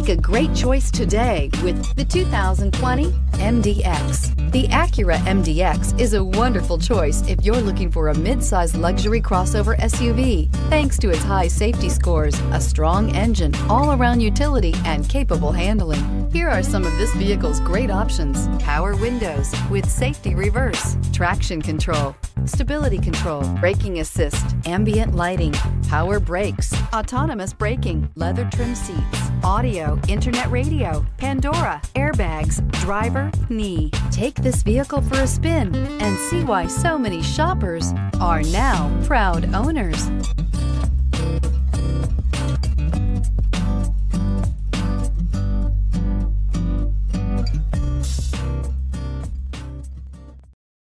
Make a great choice today with the 2020 MDX. The Acura MDX is a wonderful choice if you're looking for a mid-size luxury crossover SUV. Thanks to its high safety scores, a strong engine, all-around utility, and capable handling. Here are some of this vehicle's great options: power windows with safety reverse, traction control, stability control, braking assist, ambient lighting, power brakes, autonomous braking, leather trim seats, audio, internet radio, Pandora, airbags, driver, knee. Take this vehicle for a spin and see why so many shoppers are now proud owners.